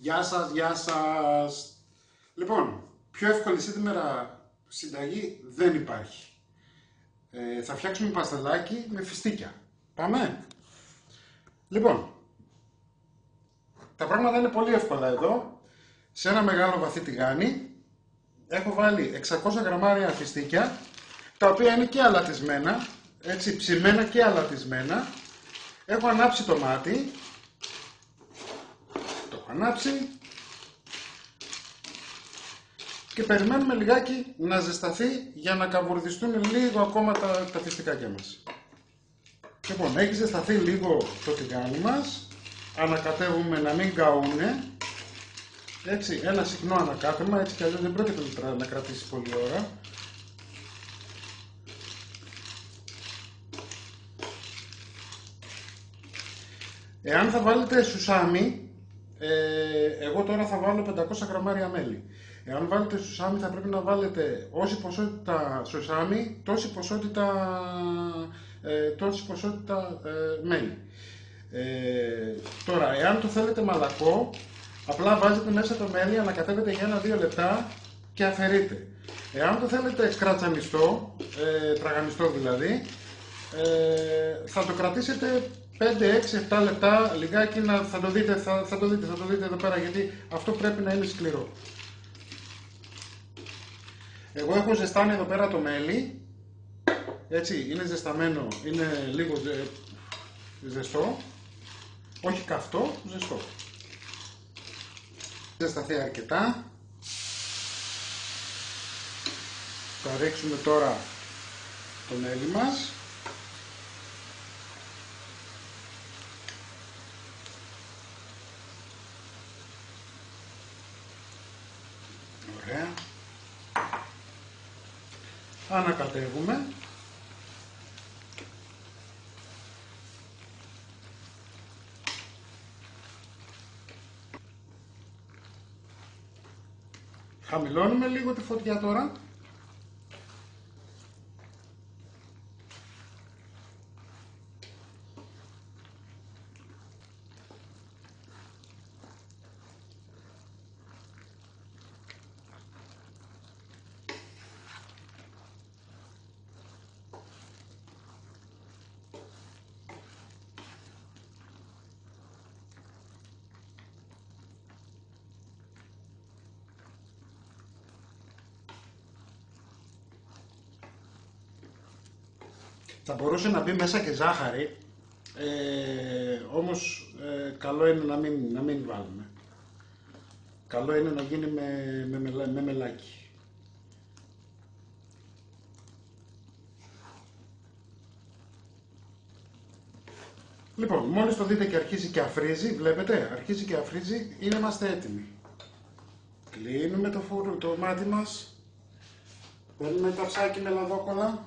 Γεια σας, γεια σας. Λοιπόν, πιο εύκολη σήμερα συνταγή δεν υπάρχει. Θα φτιάξουμε παστελάκι με φιστίκια. Πάμε. Λοιπόν, τα πράγματα είναι πολύ εύκολα εδώ. Σε ένα μεγάλο βαθύ τηγάνι έχω βάλει 600 γραμμάρια φιστίκια, τα οποία είναι και αλατισμένα, έτσι ψημένα και αλατισμένα. Έχω ανάψει το μάτι. Το έχω ανάψει. Και περιμένουμε λιγάκι να ζεσταθεί για να καβουρδιστούν λίγο ακόμα τα φιστικάκια μας. Λοιπόν, έχει ζεσταθεί λίγο το τηγάνι μας. Ανακατεύουμε να μην καούνε. Έτσι, ένα συχνό ανακάτεμα, έτσι κι αλλιώς δεν πρόκειται να κρατήσει πολλή ώρα. Εάν θα βάλετε σουσάμι, εγώ τώρα θα βάλω 500 γραμμάρια μέλι. Εάν βάλετε σουσάμι θα πρέπει να βάλετε όση ποσότητα σουσάμι, τόση ποσότητα μέλι. Τώρα, εάν το θέλετε μαλακό, απλά βάζετε μέσα το μέλι, ανακατεύετε για 1-2 λεπτά και αφαιρείτε. Εάν το θέλετε κρατσανιστό, τραγανιστό δηλαδή, θα το κρατήσετε 5-6-7 λεπτά λιγάκι, θα το δείτε εδώ πέρα, γιατί αυτό πρέπει να είναι σκληρό. Εγώ έχω ζεστάνει εδώ πέρα το μέλι, έτσι, είναι ζεσταμένο, είναι λίγο ζεστό, όχι καυτό, ζεστό. Ζεσταθεί αρκετά. Θα ρίξουμε τώρα το μέλι μας. Ωραία. Ανακατεύουμε. Χαμηλώνουμε λίγο τη φωτιά τώρα. Θα μπορούσε να μπει μέσα και ζάχαρη, όμως καλό είναι να μην βάλουμε. Καλό είναι να γίνει με μελάκι. Λοιπόν, μόλις το δείτε και αρχίζει και αφρίζει, βλέπετε, αρχίζει και αφρίζει, είμαστε έτοιμοι. Κλείνουμε το μάτι μας, παίρνουμε ταψάκι με λαδόκολλα.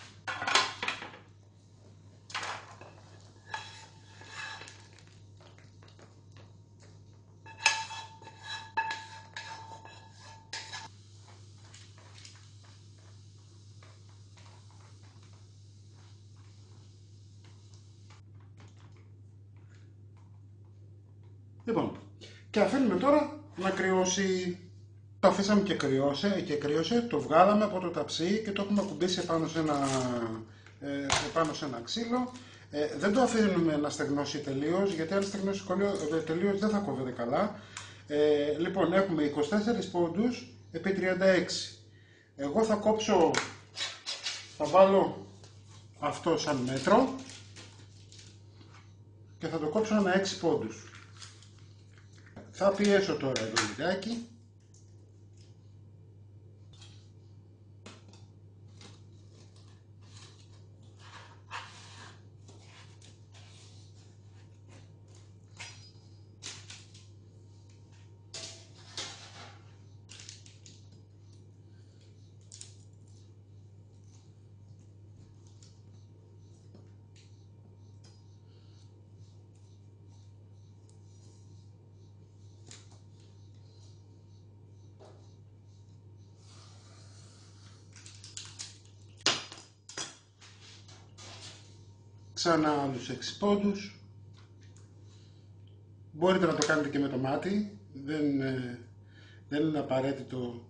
Λοιπόν, και αφήνουμε τώρα να κρυώσει. Το αφήσαμε και κρύωσε, το βγάλαμε από το ταψί και το έχουμε ακουμπήσει επάνω σε ένα ξύλο. Δεν το αφήνουμε να στεγνώσει τελείως, γιατί αν στεγνώσει τελείως δεν θα κόβεται καλά. Λοιπόν, έχουμε 24 πόντους επί 36. Εγώ θα βάλω αυτό σαν μέτρο και θα το κόψω ένα 6 πόντους. Θα πιέσω τώρα εδώ λιγάκι. Ξανά άλλους 6 πόντους. Μπορείτε να το κάνετε και με το μάτι, δεν είναι απαραίτητο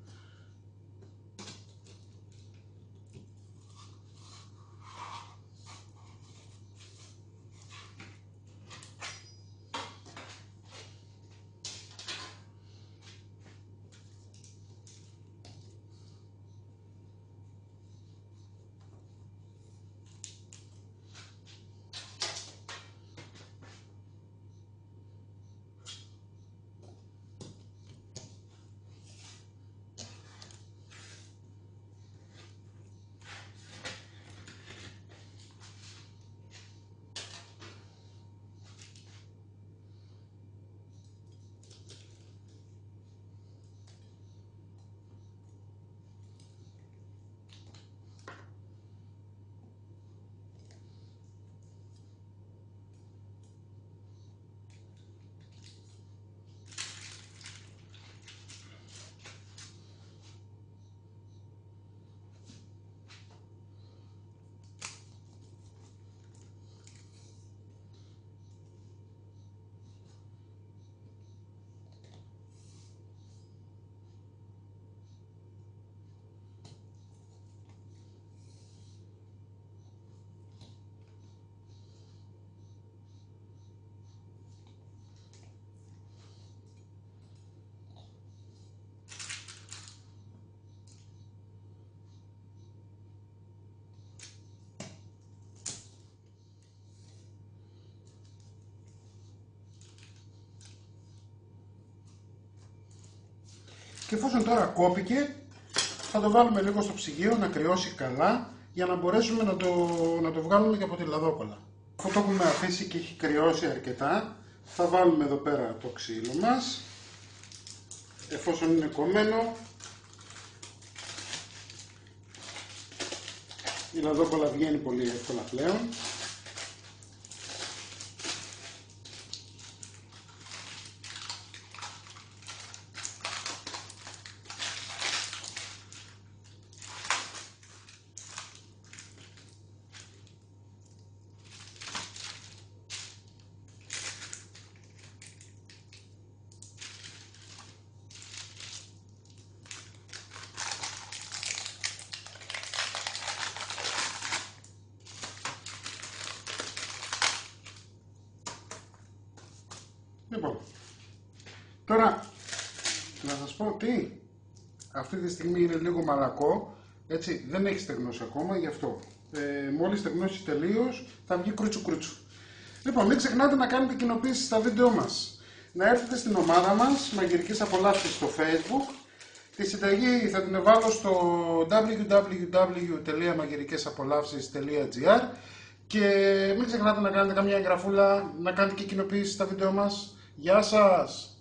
και εφόσον τώρα κόπηκε, θα το βάλουμε λίγο στο ψυγείο να κρυώσει καλά για να μπορέσουμε να το βγάλουμε και από τη λαδόκολλα. Αφού το έχουμε αφήσει και έχει κρυώσει αρκετά, θα βάλουμε εδώ πέρα το ξύλο μας, εφόσον είναι κομμένο. Η λαδόκολλα βγαίνει πολύ εύκολα πλέον. Λοιπόν, τώρα να σας πω ότι αυτή τη στιγμή είναι λίγο μαλακό, έτσι, δεν έχει στεγνώσει ακόμα, γι' αυτό μόλις στεγνώσει τελείως θα βγει κρούτσου κρούτσου. Λοιπόν, μην ξεχνάτε να κάνετε κοινοποίηση στα βίντεό μας, να έρθετε στην ομάδα μας Μαγειρικές Απολαύσεις στο Facebook. Τη συνταγή θα την βάλω στο www.magirikesapolavsis.gr και μην ξεχνάτε να κάνετε καμιά εγγραφούλα, να κάνετε και κοινοποίηση στα βίντεο μας. Γεια σας!